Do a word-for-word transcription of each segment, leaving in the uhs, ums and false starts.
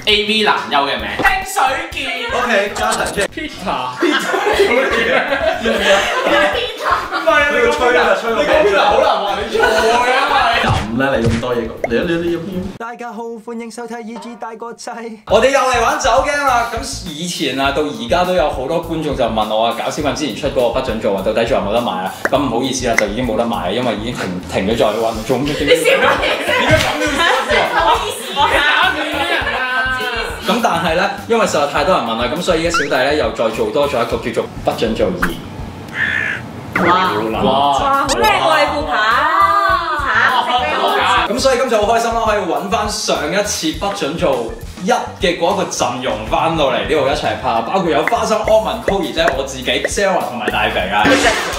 A V 男優嘅名。清水健。 OK， 加藤即係 Peter。 唔係啊，你個吹啊，吹個 Peter 好難話你錯嘅，因為咁啦，你咁多嘢講，嚟啊嚟啊嚟啊！ 大家好，歡迎收睇《以至大個仔》。 我哋又嚟玩酒 game 啦！咁以前啊，到而家都有好多觀眾就問我啊，搞小品之前出嗰個不准做啊，到底仲有冇得買啊？咁唔好意思啦，就已經冇得買啊，因為已經停停咗在運中。你笑乜嘢？點解咁都要笑？唔好意思，我打斷啲人啊！咁但係咧，因為實在太多人問啦，咁所以而家小弟咧又再做多咗一個叫做不准做二。 哇！哇！好叻喎你副牌！ 咁所以今次好開心啦，可以揾翻上一次不准做一嘅嗰一個陣容翻到嚟呢度一齊拍，包括有花生、柯文、Koey 姐、我自己、Sarah 同埋大肥啊。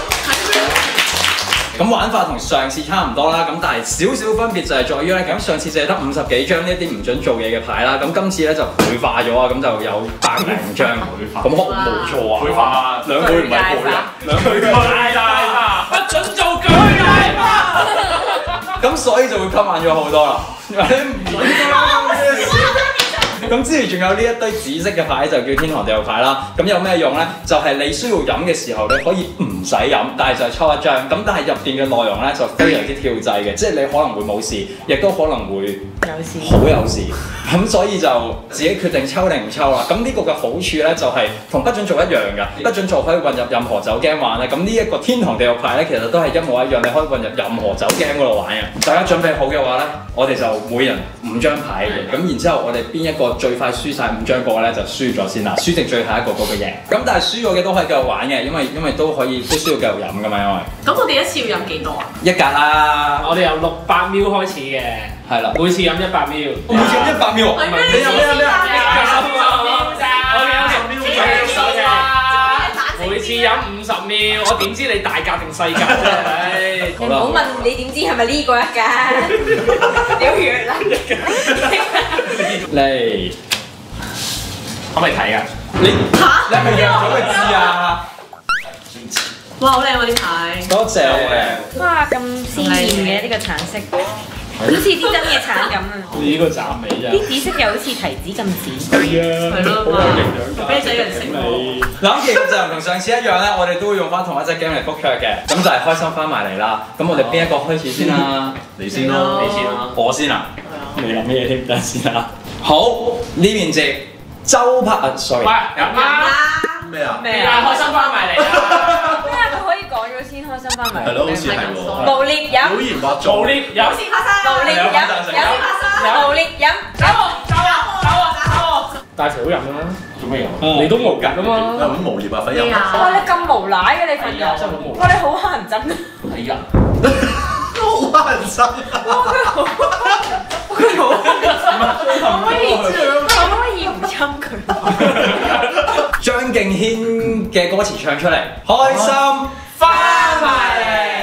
咁玩法同上次差唔多啦，咁但係少少分別就係在於咧，咁上次淨係得五十幾張呢一啲唔準做嘢嘅牌啦，咁今次咧就倍化咗啊，咁就有百零張。咁冇錯啊，倍化兩倍唔係倍啊，兩倍巨大化，不准做巨大化。咁所以就會吸引咗好多啦。咁之前仲有呢一堆紫色嘅牌就叫天堂地獄牌啦。咁有咩用咧？就係、是、你需要飲嘅時候咧，可以唔使飲，但係就係抽一張。咁但係入邊嘅內容咧就非常之跳掣嘅，即係你可能會冇事，亦都可能會有事，好有事。咁所以就自己決定抽定唔抽啦。咁呢個嘅好處咧就係、是、同不准做一樣㗎，不准做可以混入任何酒 game 玩咧。咁呢一個天堂地獄牌咧，其實都係一模一樣，你可以混入任何酒 game 嗰度玩嘅。大家準備好嘅話咧，我哋就每人五張牌嘅。咁然之後我哋邊一個最快輸晒五張嗰個咧就輸咗先啦，輸剩最後一個嗰個贏。咁但係輸咗嘅都可以繼續玩嘅，因為因為都可以都需要繼續飲噶嘛，因為。 咁我哋一次要飲幾多啊？ 一格啦， 我哋由六百 ml 開始嘅，係啦，每次飲一百 ml。 每次飲一百 ml， 係咩？ 你飲咩飲咩？ 每次飲五十 ml， 我點知你大格定細格啫？ 你唔好問你點知係咪呢個一格？屌月啦！ 嚟， 可唔可以睇啊？ 你嚇？你係咪約咗佢知啊？ 哇，好靚喎啲牌！ 多謝。 哇，咁鮮豔嘅呢個橙色，好似啲真嘅橙咁啊！ 你呢個斬尾啫。 啲紫色又好似提子咁紫。 係啊。 係咯， 好有營養㗎。 啤仔人食喎。 嗱，其實就同上次一樣咧，我哋都會用翻同一隻 game 嚟復卓嘅，咁就係開心翻埋嚟啦。咁我哋邊一個開始先啦？ 你先咯， 你先啦。 我先啊？你諗咩添？等先啊。好，呢邊接周柏啊 ，sorry。 喂，飲啦！ 咩啊？ 咩啊？ 開心翻埋嚟啦！ 咩啊？佢可以講咗先開心翻埋。 係咯，好似係喎。 無烈飲。 好言惑眾。 無烈飲。 好似發生。無烈飲。有啲發生。無烈飲。走我！走我！走我！走我！ 大肥好飲啦，做咩飲？ 你都無格噶嘛？ 咁無聊啊，費音。 哇！你咁無賴嘅你份人，哇！你好乞人憎啊！ 係啊， 好乞人憎。 可唔可以可唔可以唔侵佢？ 張敬軒嘅歌詞唱出嚟，開心翻埋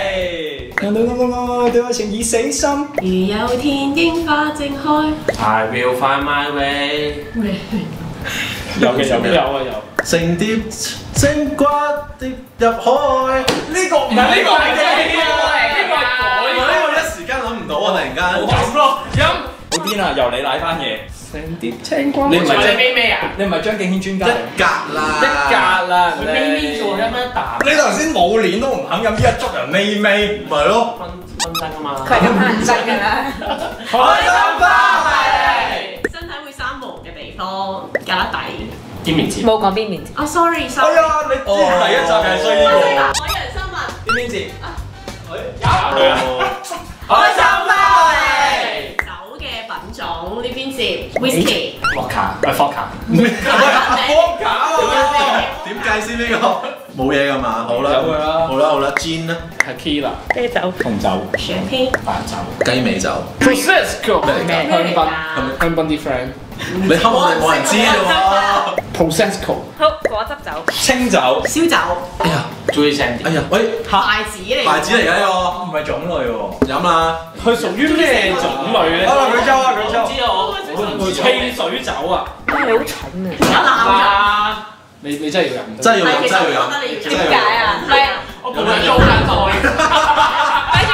嚟。對愛情已死心。 如有天櫻花正開 I will find my way。有嘅有嘅有啊有。 成碟青瓜跌入海。 呢個唔係呢個係嘅，呢個係呢個係改。 呢個一時間諗唔到啊！突然間。 飲咯飲。好癲啊！由你奶翻嘢。成碟青瓜。你唔係張咩咩啊？ 你唔係張敬軒專家。 一格啦。 一格啦。 佢咪咪做咗咩啖？ 你頭先冇鏈都唔肯飲，依家捉人咪咪。 咪咯。 分分身啊嘛。 佢係咁乞人憎㗎啦。 開心翻埋嚟。 身體會生毛嘅地方，胳肋底。 邊面字？ 冇講邊面字。啊 ，sorry，sorry。 哎呀，你之前第一集係需要喎。 海洋生物。 邊邊字？ 有。 開心翻嚟。 酒嘅品種呢邊字 whisky。 伏卡，唔係伏卡。 幫搞啊！ 點計先呢個？冇嘢㗎嘛？好啦。 有㗎啦。 好啦好啦 ，Gin 啦。 Tequila。 啤酒。 紅酒。 Champagne。 白酒。 雞尾酒。 Prosecco。 咩香檳。香檳啲 friend。 你冚我哋冇人知喎。 Prosecco。 好，果汁酒。 清酒。 燒酒。 哎呀， 注意聲啲。 哎呀，喂， 筷子嚟。 筷子嚟㗎呢唔係種類喎。 個，飲啦。 佢屬於咩種類咧？ 啊，佢抽啊，佢抽。 知我。汽水酒啊。 哇，你好蠢啊！ 啊！你你真係要飲。 真係要飲，真係要飲。 點解啊？係啊， 我冇人做緊台。 睇住先。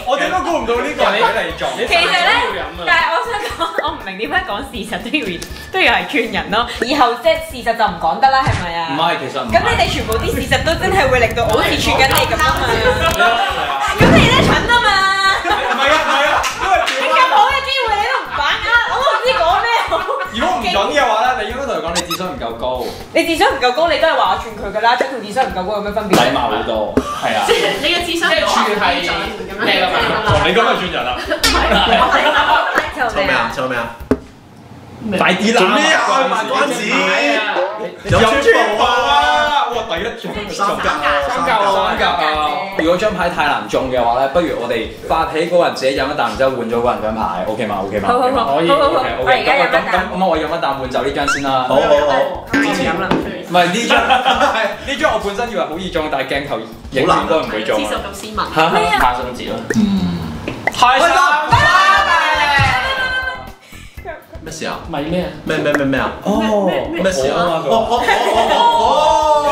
我點都估唔到呢個俾你中。 其實咧，但係我想講，我唔明點解講事實都要都要係勸人咯。以後即係事實就唔講得啦，係咪啊？ 唔係，其實唔係。 咁你哋全部啲事實都真係會令到我好似勸緊你咁啊嘛。咁你咧蠢啊嘛！ 唔係啊，唔係啊，因為你咁好嘅機會你都唔把握，我都唔知講咩好。 如果唔準嘅話咧，你應該同佢講你智商唔夠高。 你智商唔夠高，你都係話我串佢㗎啦，同智商唔夠高有咩分別？ 禮貌好多，係啊。 即係你嘅智商係串係咩㗎嘛？ 你今日轉人啦。 抽咩啊？抽咩啊？ 快啲啦！ 做咩啊？賣關子。 有全部啊！哇，第一張三格， 三格啊！三格啊！如果張牌太難中嘅話咧，不如我哋發起嗰個人自己飲一啖，之後換咗嗰人張牌 ，OK 嘛 ？OK 嘛？ 好好好， 可以好好好， ，OK 我 OK。 而家飲一咁咁啖。 咁，我飲一啖換走呢張先啦。 好好好， 我飲啦。 唔係呢張，呢張我本身以為好易中，但係鏡頭影應該唔會中。 知道咁斯文。 花生節咯。 開心咩事啊？ 咪咩啊？ 咩咩咩咩啊？ 哦， 咩事啊？ 哦哦哦哦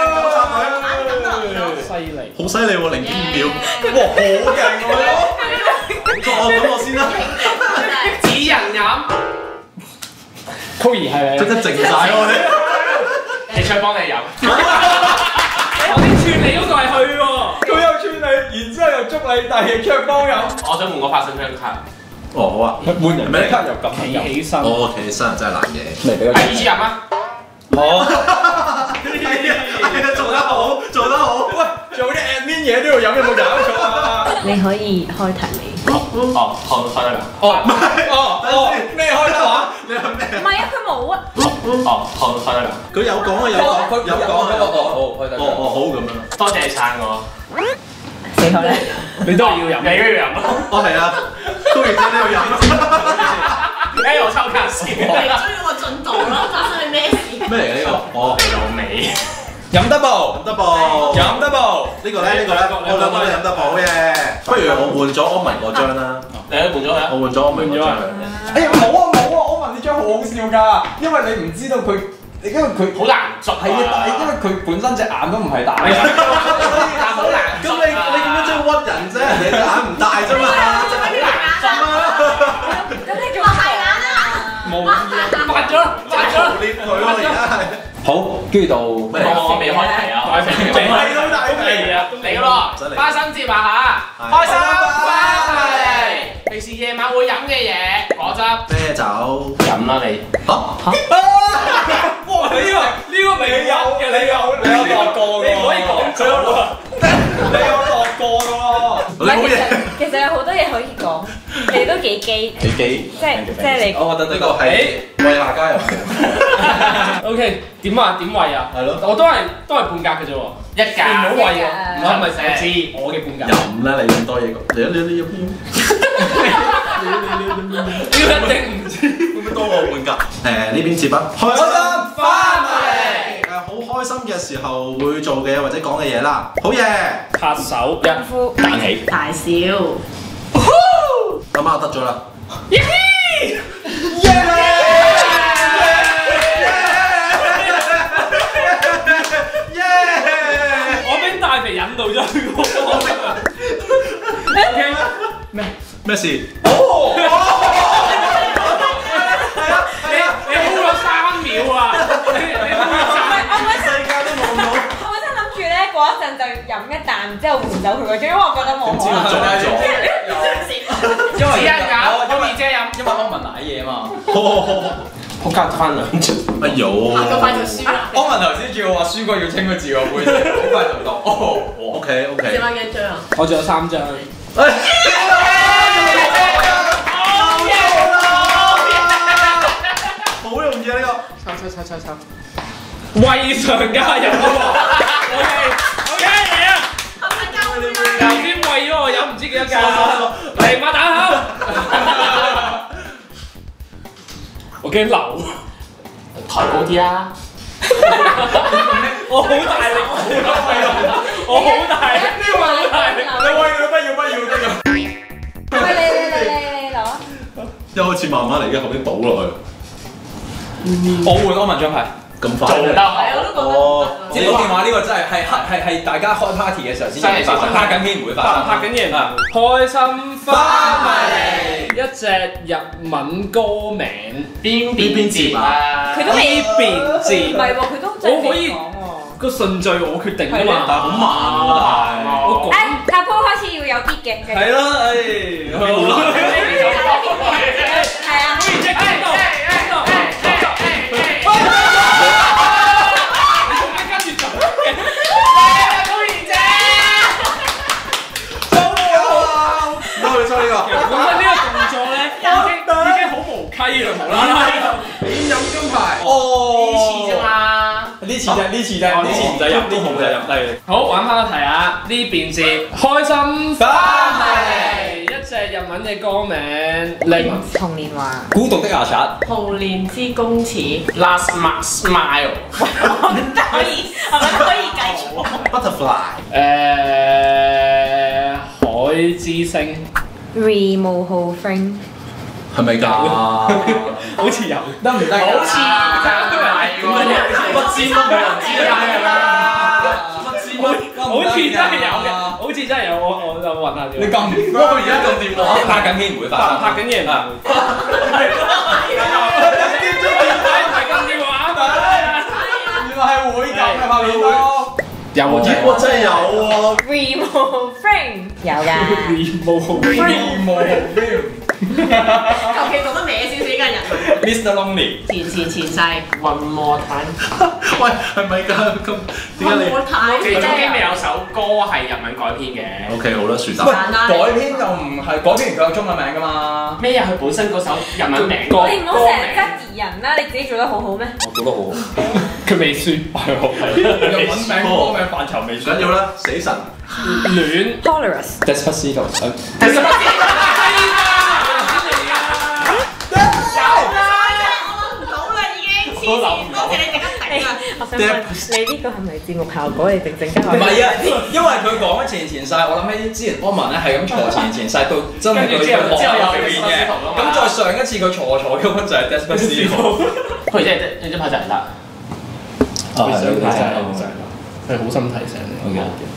哦！ 犀利！ 好犀利喎，零點五秒， 哇，好勁喎！ 作我咁我先啦， 指人飲。Koey 係即刻靜晒喎你。 你出幫你飲。我啲串你嗰個係佢喎。 佢又串你，然之後又捉你，但係卻幫飲。 我想換個發生張卡。 哦，好啊。 換人咩卡又咁企起身。 哦，企起身真係難嘢。 嚟俾佢。 係意思飲啊！ 好。 係啊，做得好，做得好。 喂，做啲 admin 嘢都要飲，有冇搞錯啊？ 你可以開題未？ 哦，好，開得啦。 哦，哦，哦，咩開得話？ 你係咩？ 唔係啊，佢冇啊。 哦，好，開得啦。 佢有講啊，有講，有講啊，有講。 哦，開得。 哦哦，好咁樣。 多謝你撐我。 死口咧！ 你都係要飲，你都要飲咯。 哦，係啊，都要真都要飲。 誒，我抽卡先。 你追我進度咯，發生你咩事？ 咩嚟嘅呢個？哦， 老味。 飲得噃， 飲得噃， 飲得噃。 呢個咧，呢個咧，我兩個都飲得寶嘅。不如我換咗安文嗰張啦。 你都換咗佢啊？ 我換咗安文嗰張。 哎呀，冇啊冇啊！我問呢張好好笑㗎，因為你唔知道佢，因為佢好難捉啊。 係啊，但係因為佢本身隻眼都唔係大。 但係好難咁你你咁樣即係屈人啫，人哋隻眼唔大啫嘛。 做乜要眼針啊？ 咁你仲係眼啊？ 冇發咗，發咗。 捏佢咯，而家係。 好，跟住到咩？ 我未開題啊，我未係都大嚟啊，嚟咯！花生節啊嚇，開心翻嚟！平時夜晚會飲嘅嘢，果汁、 啤酒。 飲啦你。 嚇哇！呢個呢個你有嘅，你有你有落過嘅，你唔可以講咗。你有落過嘅喎。 唔係，其實其實有好多嘢可以講，你都幾基， 幾幾？ 即係即係你。 我覺得呢個係為下家人。 O K， 點啊？點喂啊？ 係咯， 我都係都係半格嘅啫喎，一格。唔好喂啊！唔係唔係，我知我嘅半格。 飲啦，你咁多嘢講，你你你飲邊？ 呢個一定唔知， 會唔會多過半格？誒呢邊接筆，開心翻嚟。誒好開心嘅時候會做嘅或者講嘅嘢啦，好嘢！ 拍手功夫彈起。 大笑。 咁啊得咗啦。 我俾大肥引導咗佢喎。O K，咩咩事？ 哦！你你 hold 咗三秒啊！你你 hold 咗三秒。 世界都望到。 我本身諗住咧過一陣就飲一啖，之後換走佢嗰張，因為我覺得冇可能。 做咗。 因為只係咬，可以遮飲。 因為安文奶嘢嘛。 仆街翻兩張。 哎呦！ 咁快就輸啦。 安文頭先叫我話輸過要清個字個杯，好快就到。哦 OK OK。 剩翻幾張啊？ 我仲有三張。 好容易啊呢個。 抽抽抽抽抽。為上加油啊 ！O K O K 嚟啊！ 係咪交換啊？ 頭先為咗我飲唔知幾多格，嚟馬打口。我驚流。抬高啲啦！我好大力，我好大力，呢個好大力， 你喂佢不要不要得㗎。 喂，你你你你你攞啊！ 一開始慢慢嚟嘅，後邊倒落去。 我換安文張牌。 咁快做得好。 係我都覺得哦， 接到電話呢個真係係係係大家開 party 嘅時候先至會發生，拍緊片唔會發生。 拍緊嘢啊！開心翻埋嚟，一隻日文歌名邊邊邊節啊？ 佢都未邊節唔係喎，佢都真係我可以未講喎。 個順序我決定㗎嘛， 但係好慢喎，但係我誒，下鋪開始要有啲嘅。 係咯，誒， 好難。 係啊。 sorry 呢個， 其實本身呢個動作咧已經已經好無稽啦，無啦啦點飲金牌？ 哦， 呢次啫嘛， 呢次啫，呢次啫，呢次唔使入，呢次唔使入，嚟。 好玩翻個題啊！呢邊節開心翻嚟，一隻日文嘅歌名，令童年話。 孤獨的牙刷。 童年之公廁 Last Smile， 我覺得可以，係咪可以繼續？ Butterfly， 誒海之星， Remove frame。 係咪㗎？ 好似有， 得唔得？ 好似都係喎，不知都冇人知啦。好似真係有嘅，好似真係有，我我就揾下先。 你撳唔到，而家撳電話，拍緊片唔會發生。 拍緊嘢啊！係接咗電話，拍緊電話， 原來係會咁嘅拍片都。 有喎， 咦，我真係有喎。 Remove frame 有㗎。 Remove Remove frame。 求其讀得歪少少嘅人文。 Mister Lonely。 前前前世 One more time。 喂，係咪㗎？咁點解你我太其中邊咪有首歌係日文改編嘅？ ？OK，好啦，樹喂， 蛋。 改編就唔係改編完佢有中文名㗎嘛？ 咩啊？佢本身嗰首日文名歌你唔好成日質疑人啦，你自己做得好好咩？ 我做得好。 佢未輸，係我係日文名歌名範疇未唔緊要啦，死神。 戀。 Tolerance。 Despacito。 多謝你哋一定啊！ 我想問你呢個係咪節目效果？你靜靜間唔係啊，因為佢講前前世，我諗起之前柯文咧係咁坐前前世到真係佢嘅幕後表演嘅。咁再上一次佢坐坐嗰分就係 Despacito。 佢真係真真拍就係啦。 啊，係真係係好心提醒你。 O K O K。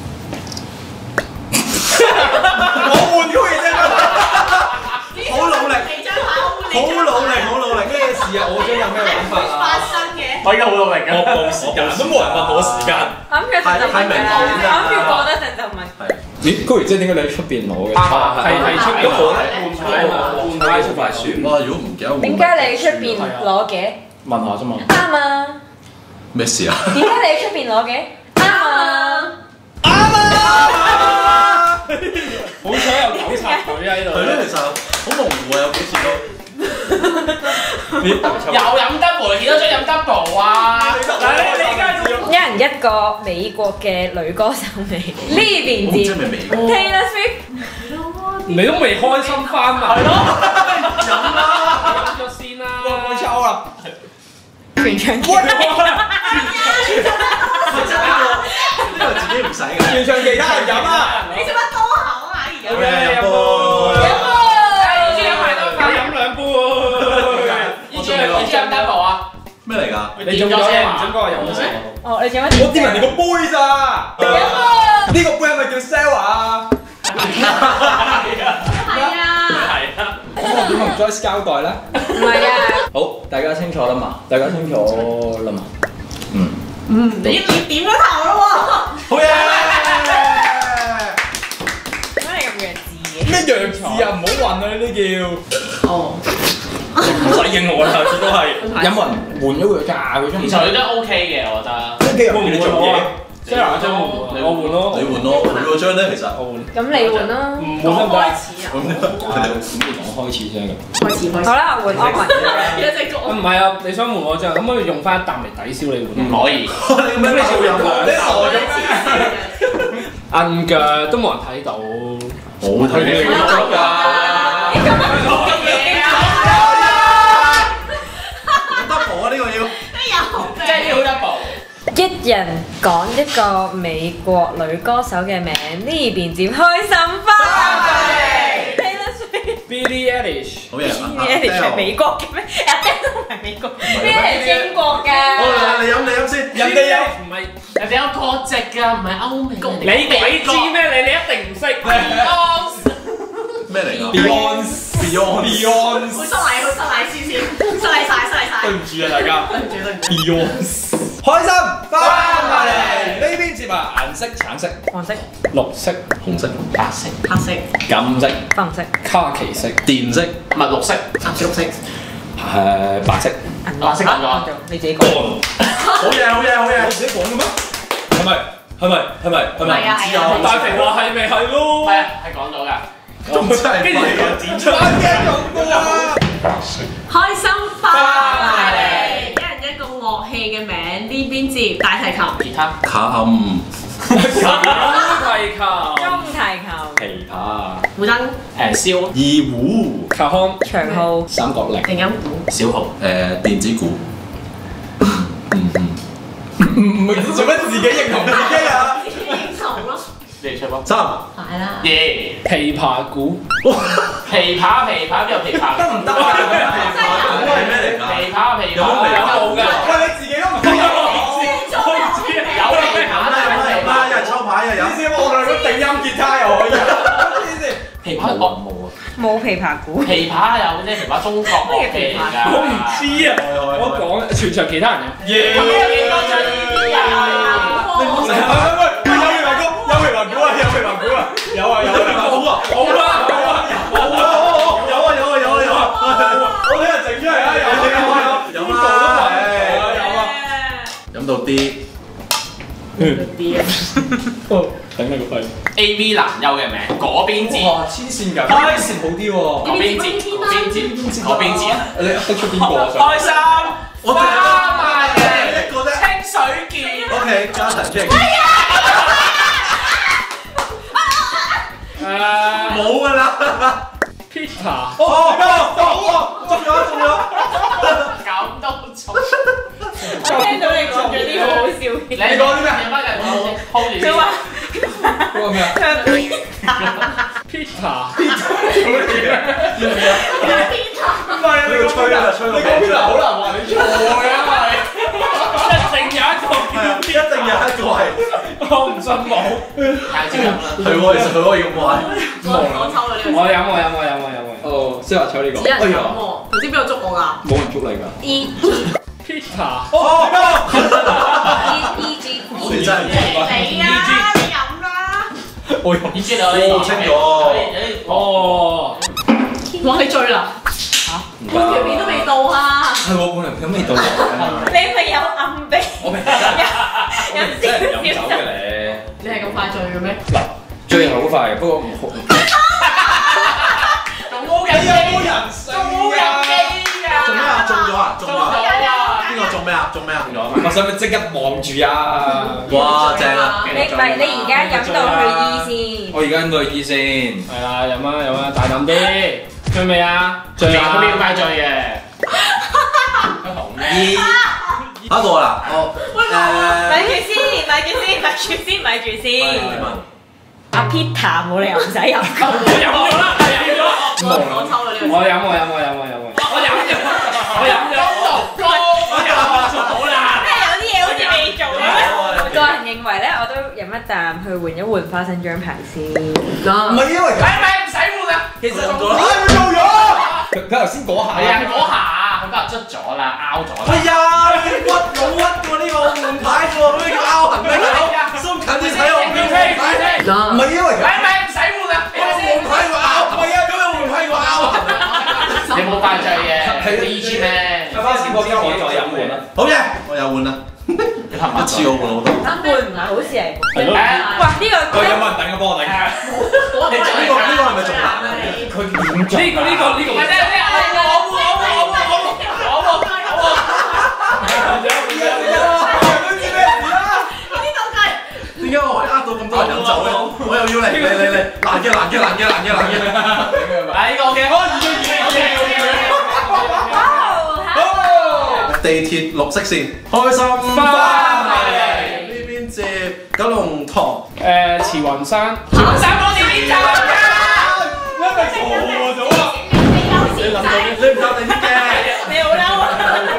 我換佢啫， 好努力， 其張牌好好努力，好努力。 咩事啊？我將有咩諗法啊？ 發生嘅。 我而家好努力㗎。 我冇時間，都冇人問我時間。 我諗住就問㗎啦，我諗住過多陣就問。 咦？高如姐點解你喺出邊攞嘅？ 係係出邊換換牌換牌出塊樹。 哇！如果唔記得換， 點解你出邊攞嘅？ 問下啫嘛。 啱啊！ 咩事啊？ 點解你喺出邊攞嘅？啱啊！ 好彩有糾察隊啊！呢度係咯，其實好模糊啊，有幾次都。 又飲 double，見到張飲 double 啊！你你而家仲一人一個美國嘅女歌手名，呢邊我唔知係字咪美國？ Taylor Swift。 你都未開心翻嘛？係咯，飲啦，飲咗先啦。 冇抽啊！ 全場記呢個自己唔使嘅。 全場其他人飲啊！ 你做乜多口啊？而家好嘅，飲杯。我知飲埋多塊，飲兩杯喎。呢支呢支飲 double 啊？ 咩嚟㗎？ 你中咗先，唔准幫我飲先。 哦，你做乜？ 我掂人哋個杯咋？ 飲啊！ 呢個杯係咪叫 Sarah 啊？ 係啊。 係啊。 咁我點同 Joyce 交代咧？ 唔係啊！ 好，大家清楚啦嘛？大家清楚啦嘛？嗯。 嗯，你你點咗頭咯喎！ 好嘢！ 點解你咁弱智嘅？ 咩弱智啊？唔好混啊！呢啲叫。 哦。 唔使應我啦，都係。有冇人換咗佢㗎？佢張其實你都 OK 嘅，我覺得。 O K 入你做嘢。 Sarah 張換，我換咯。 你換咯，佢嗰張咧其實我換。 咁你換啦。 唔換得唔得？ 開始啊！ 咁你講開始先嘅。 開始開始。 好啦，我換安一隻啊歌。 唔係啊，你想換我張，可唔可以用翻一啖嚟抵消你換？唔可以。 你咩咩少用兩手摁腳都冇人睇到。 冇睇你做㗎。 你咁樣講嘢啊！ double 啊！呢個要。 即係要 double。 一人講一個美國女歌手嘅名，呢邊接開心花。Taylor Swift。 Billie Eilish。 好嘢啊 Billie Eilish 係美國嘅咩？Adele 都唔係美國，呢啲係英國㗎。 好啦，你飲你飲先， 人哋有唔係人哋有國籍㗎，唔係歐美。你鬼知咩？你你一定唔識。 咩嚟㗎 ？Beyond Beyond 好失禮，好失禮，先先，失禮晒，失禮晒。 對唔住啊，大家。 對唔住，對唔住。 Beyond 開心翻埋嚟，呢邊節目顏色橙色、 黃色、 綠色、 紅色、 白色、 黑色、 金色、 粉色、 卡其色、 電色、 墨綠色、 藍色、綠色。 誒白色。 白色講咗。 你自己講。 好嘢好嘢好嘢， 我自己講嘅咩？係咪？係咪？係咪？係咪？ 係啊係啊。 大肥話係咪係咯？係啊，係講到㗎。 咁真係跟住廢剪出嚟。 開心翻嚟，一人一個樂器嘅名，呢邊接大提琴、 吉他、 卡âm、 小提琴、 中提琴、 琵琶、 胡燈、 誒簫、 二胡、 卡康、 長號、 三角鈴、 定音鼓、 小號。 誒電子鼓。嗯嗯。 唔做乜自己認同自己啊？ 英雄咯， 你出波。 三。 快啦！ 耶！ 琵琶鼓。 琵琶琵琶邊有琵琶？ 得唔得啊？ 鼓係咩嚟㗎？ 琵琶琵琶有冇㗎？ 喂，你自己都唔知啊？ 有琵琶啦， 有啦，有人抽牌嘅有。 你知我哋個定音吉他又可以。 琵琶我冇啊。 冇琵琶鼓。 琵琶有啫，琵琶中國樂器嚟㗎。 我唔知啊，我講全場其他人嘅。耶！ 咁有幾多張呢啲啊？ 喂喂喂，有琵琶鼓，有琵琶鼓啊，有琵琶鼓啊，有啊有啊，好啊好啊好啊，有啊有啊有啊有啊有啊，我聽日整出嚟啊，有啊有啊有啊，有啊， 飲到啲。 啲啊！ 哦，頂你個肺 A V 男優嘅名，嗰邊字， 哇，黐線㗎，開線好啲喎。 嗰邊字，嗰邊字，嗰邊字啊！ 你得出邊個啊？ 開心， 我花埋嚟， 一個啫。 清水健。 O K，加藤出嚟。 誒， 冇㗎啦。 Peter， 哦哦，中咗中咗。 咁都中。 我聽到你講咗啲好好笑嘅。 你講啲咩？有乜人？hold 住先。 佢話嗰個咩啊 ？Peter， 唔係啊，你吹啦，吹啦，你講邊好難話你錯嘅，因為一定有一個， 一定有一個係。 我唔信冇。太少飲啦。 係喎，其實佢可以咁玩。 我抽啦呢個。 我飲我飲我飲我飲我。 哦，即係話抽呢個。 只人飲喎，唔知邊個捉我㗎？ 冇人捉你㗎。 E Peter， 哦， E E G 你真係唔你啊，你飲啦！ 我你知道你清咗。 哦， 哇！你醉啦！嚇，半條片都未到啊！ 係喎，半條片未到喎。 你咪有暗鼻， 我明， 有我明真係飲酒嘅你。 你係咁快醉嘅咩？ 嗱，醉係好快嘅，不過唔好。 仲冇人機，仲冇人機㗎。 做咩啊？中咗啊？中咗啊？ 啊！ 邊個中咩啊？中咩啊？中咗我使唔使即刻望住啊？ 哇，正啊！ 你唔係你而家飲到去 E 先。 我而家飲到去 E 先。 係啦，飲啊飲啊，大膽啲，醉未啊？醉啊！咁要快醉嘅。 同意。下一個啦，我咪住先，咪住先，咪住先，咪住先。阿 Peter 冇理由唔使飲。 我飲咗啦，係飲咗。 我抽啦呢個。 我飲我飲我飲我飲我。我飲咗，我飲咗。我飲咗好啦。 即係有啲嘢好似未做嘅。個人認為咧，我都飲一啖去換一換花生漿牌先。 唔係因為唔係唔係唔使換啊，其實中咗啦。 佢做咗。佢佢頭先嗰下。 係啊，嗰下佢今日捽咗啦，拗咗啦。 哎呀，你屈冇屈過呢個換牌喎，咩叫拗痕咩？收緊啲睇我換牌。 唔係因為。 唔係唔係唔使換啊， 我換牌個拗，唔係啊，咁樣換牌個拗痕。 你冇快醉嘅，你意思咩？ 花生嗰邊我再飲換啦。 好嘅，我又換啦。 你係咪一次我換好多。 換唔係好事嚟。 係咯。 哇！呢個我有冇人頂啊？幫我頂。 你呢個呢個係咪仲難啊？ 佢點做？ 呢個呢個呢個。唔係即係即係我我我我我我我我我。 點解我可以呃到咁多人飲酒咧？我又要嚟嚟嚟嚟，難嘅難嘅難嘅難嘅難嘅。 係呢個嘅。 地鐵綠色線，開心翻嚟呢邊接九龍塘。 誒慈雲山。慈雲山幫你邊站㗎？ 你係咪傻咗啊？ 你諗到你唔答定啲嘅。 你好嬲啊！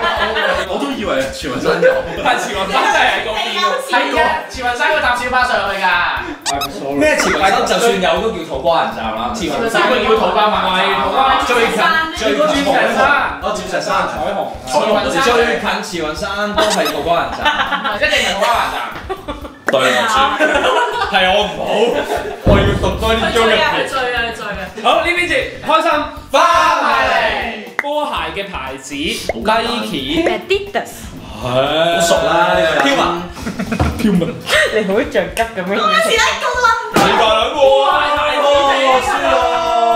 慈雲山有， 但慈雲山真係喺嗰邊喎，係啊，慈雲山嗰搭小巴上去㗎。 咩慈雲山就算有都叫土瓜灣站啦， 慈雲山佢叫土瓜灣，唔係土瓜灣最近最尖石山， 哦，尖石山彩虹， 彩虹最最近慈雲山都係土瓜灣站， 一定係土瓜灣站。 對唔住， 係我唔好，我要讀多啲佢中嘅醉啊！佢醉啊！佢醉啊！ 好，呢邊節開心翻埋嚟，波鞋嘅牌子 Nike。 Adidas， 好熟啦呢個人。 飄文， 你好着急咁樣。 我時喺高冧你個兩個啊！ 哦，輸啦！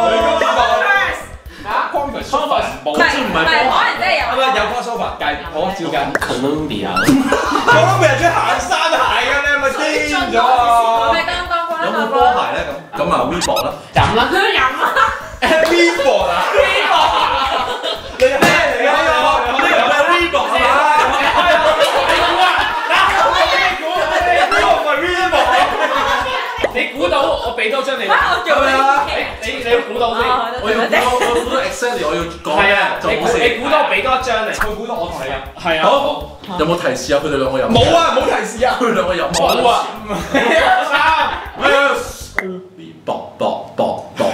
啊 Converse 唔係唔係，可能真係有。 係咪有 crossover 計？好照計。 Columbia。 我都未人出行山鞋㗎，你係咪癲咗啊？ 咪當當過啦， 有冇當波鞋咧？咁咁啊 Reebok 啦。 飲啦， 飲啊！ Reebok 啊 Reebok 你係咩嚟㗎？ 呢個係 Reebok 係嘛？ 你估到我俾多張你。 我做咩？ 你你估到先。 我要估到，我估到 exactly 我要講係啊，你估做好事。 你估到我俾多一張你。 佢估到我同你飲。 係啊。 好，有冇提示啊？佢哋兩個飲？ 冇啊，冇提示啊。 佢哋兩個飲。 冇啊。三。 搏搏搏搏。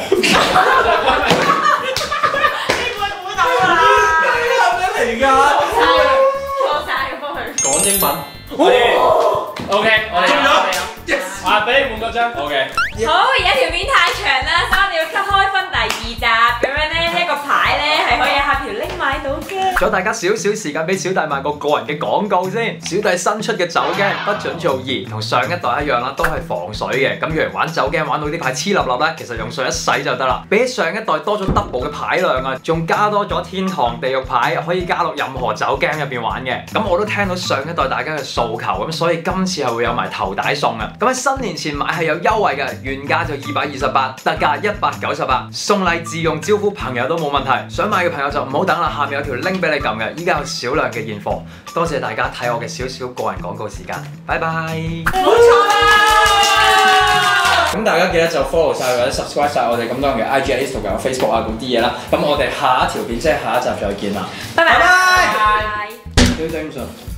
估到啦！ 咩嚟㗎？ 錯曬幫佢。 講英文。 O K，我哋仲有 ，yes，啊，俾你換個張。O K。 好，而家條片太長啦，所以我哋要 cut 開分第二集，咁樣咧一個牌咧係可以下條 link 買到嘅。 咗大家少少時間俾小弟賣個個人嘅廣告先。小弟新出嘅酒 game不准做二，同上一代一樣啦，都係防水嘅。咁若然玩酒 game 玩到啲牌黐立立咧，其實用水一洗就得啦。比起上一代多咗 double 嘅牌量啊，仲加多咗天堂地獄牌，可以加落任何酒 game 入邊玩嘅。咁我都聽到上一代大家嘅訴求，咁所以今次係會有埋頭帶送啊。咁喺新年前買係有優惠嘅，原價就二百二十八，特價一百九十八，送禮自用招呼朋友都冇問題。想買嘅朋友就唔好等啦，下面有條 link 俾你撳嘅，依家有少量嘅現貨。多謝大家睇我嘅少少個人廣告時間，拜拜。 冇錯啦！ 咁大家記得就 follow 晒或者 subscribe 晒我哋咁多人嘅 I G、Instagram、Facebook 啊咁啲嘢啦。咁我哋下一條片即係下一集再見啦。 拜拜。 拜拜。小精神。